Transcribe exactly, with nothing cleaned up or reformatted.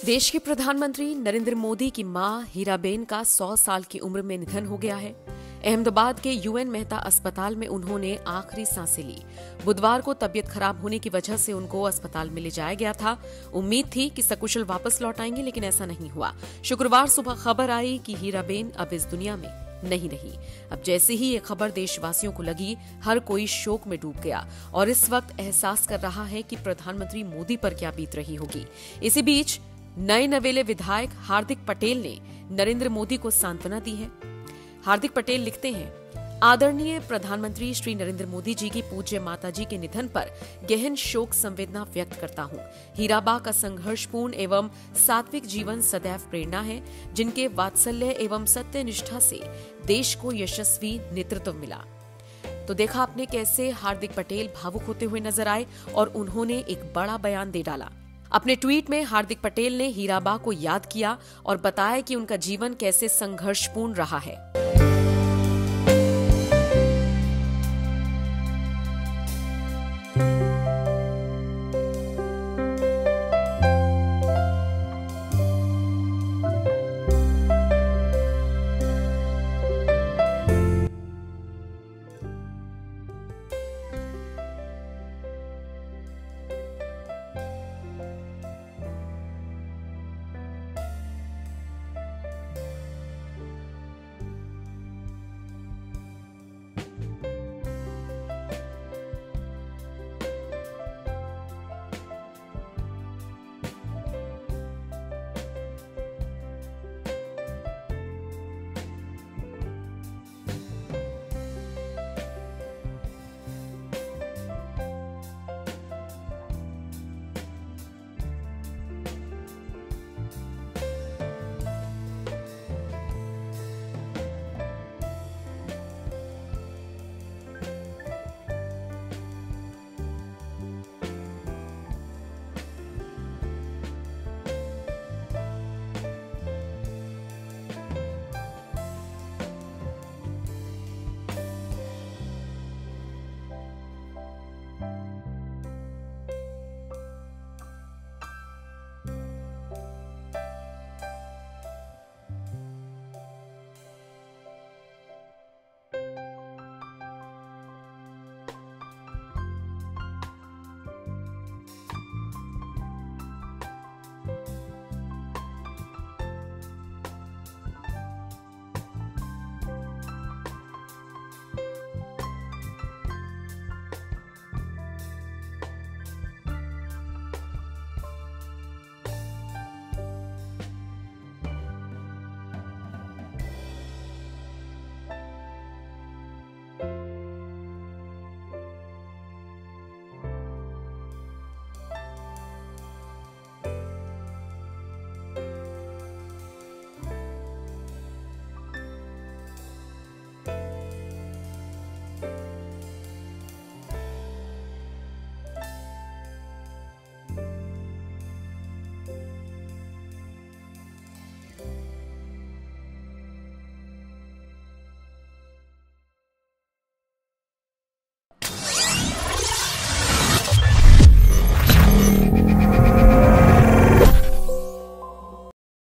देश के प्रधानमंत्री नरेंद्र मोदी की मां हीराबेन का सौ साल की उम्र में निधन हो गया है। अहमदाबाद के यूएन मेहता अस्पताल में उन्होंने आखिरी सांसें ली। बुधवार को तबीयत खराब होने की वजह से उनको अस्पताल में ले जाया गया था। उम्मीद थी कि सकुशल वापस लौट आएंगे, लेकिन ऐसा नहीं हुआ। शुक्रवार सुबह खबर आई कि हीराबेन अब इस दुनिया में नहीं रही। अब जैसे ही ये खबर देशवासियों को लगी, हर कोई शोक में डूब गया और इस वक्त एहसास कर रहा है कि प्रधानमंत्री मोदी पर क्या बीत रही होगी। इसी बीच नए नवेले विधायक हार्दिक पटेल ने नरेंद्र मोदी को सांत्वना दी है। हार्दिक पटेल लिखते हैं, आदरणीय प्रधानमंत्री श्री नरेंद्र मोदी जी की पूज्य माताजी के निधन पर गहन शोक संवेदना व्यक्त करता हूं। हीराबा का संघर्षपूर्ण एवं सात्विक जीवन सदैव प्रेरणा है, जिनके वात्सल्य एवं सत्य निष्ठा से देश को यशस्वी नेतृत्व मिला। तो देखा आपने कैसे हार्दिक पटेल भावुक होते हुए नजर आए और उन्होंने एक बड़ा बयान दे डाला। अपने ट्वीट में हार्दिक पटेल ने हीराबा को याद किया और बताया कि उनका जीवन कैसे संघर्षपूर्ण रहा है।